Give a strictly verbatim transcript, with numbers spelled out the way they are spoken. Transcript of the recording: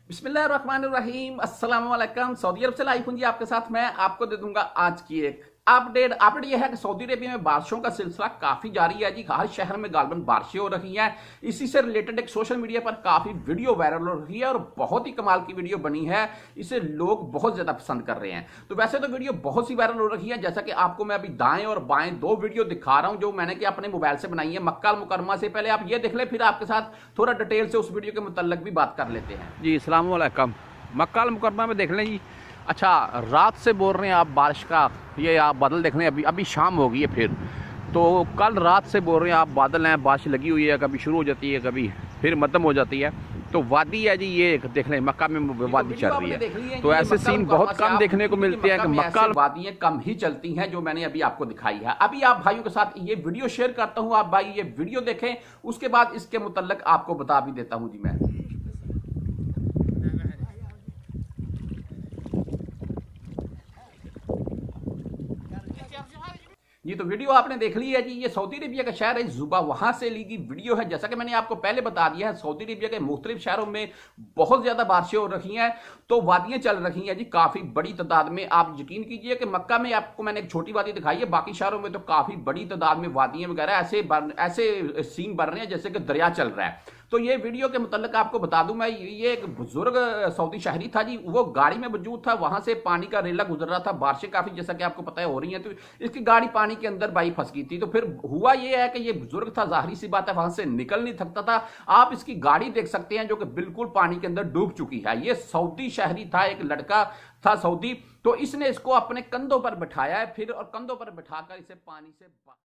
बिस्मिल्लाहिर्रहमानिर्रहीम, अस्सलाम वालेकुम। सऊदी अरब से लाइव हूं जी आपके साथ। मैं आपको दे दूंगा आज की एक अपडेट। अपडेट यह है कि सऊदी अरेबिया में बारिशों का सिलसिला काफी जारी है जी। हर शहर में गालबन बारिशें हो रही हैं। इसी से रिलेटेड एक सोशल मीडिया पर काफी वीडियो वायरल हो रही है और बहुत ही कमाल की वीडियो बनी है। इसे लोग बहुत ज्यादा पसंद कर रहे हैं। तो वैसे तो वीडियो बहुत सी वायरल हो रही है, जैसा कि आपको मैं अभी दाएं और बाएं दो वीडियो दिखा रहा हूं जो मैंने कि अपने मोबाइल से बनाई है मक्का अल मुकरमा से। पहले आप ये देख ले, फिर आपके साथ थोड़ा डिटेल से उस वीडियो के मुतल्लिक भी बात कर लेते हैं जी। अस्सलाम वालेकुम। मक्का अल मुकरमा में देख लें जी। अच्छा, रात से बोल रहे हैं आप बारिश का, ये आप बादल देख लें। अभी अभी शाम हो गई है, फिर तो कल रात से बोल रहे हैं आप बादल हैं, बारिश लगी हुई है, कभी शुरू हो जाती है, कभी फिर मध्यम हो जाती है। तो वादी है जी, ये देख लें मक्का में वादी चल रही है। तो ऐसे सीन बहुत कम देखने को मिलते हैं कि मक्का वादियाँ कम ही चलती हैं, जो मैंने अभी आपको दिखाई है। अभी आप भाइयों के साथ ये वीडियो शेयर करता हूँ, आप भाई ये वीडियो देखें, उसके बाद इसके मुतल्लिक आपको बता भी देता हूँ जी मैं। ये तो वीडियो आपने देख ली है जी। ये सऊदी अरेबिया का शहर है जुबा, वहां से ली गई वीडियो है। जैसा कि मैंने आपको पहले बता दिया है, सऊदी अरेबिया के मुख्तलिफ शहरों में बहुत ज्यादा बारिशें हो रही हैं, तो वादियां चल रही हैं जी काफी बड़ी तादाद में। आप यकीन कीजिए कि मक्का में आपको मैंने एक छोटी वादी दिखाई है, बाकी शहरों में तो काफी बड़ी तादाद में वादियां वगैरह ऐसे ऐसे सीन बन रहे हैं जैसे कि दरिया चल रहा है। तो ये वीडियो के मुतल्लिक आपको बता दूं मैं, ये एक बुजुर्ग सऊदी शहरी था जी, वो गाड़ी में मौजूद था, वहां से पानी का रेला गुजर रहा था। बारिशें काफी जैसा कि आपको पता है हो रही हैं, तो इसकी गाड़ी पानी के अंदर बाई फंस गई थी। तो फिर हुआ ये है कि ये बुजुर्ग था, जाहिर सी बात है वहां से निकल नहीं सकता था। आप इसकी गाड़ी देख सकते हैं जो कि बिल्कुल पानी के अंदर डूब चुकी है। ये सऊदी शहरी था, एक लड़का था सऊदी, तो इसने इसको अपने कंधों पर बिठाया है फिर, और कंधों पर बिठाकर इसे पानी से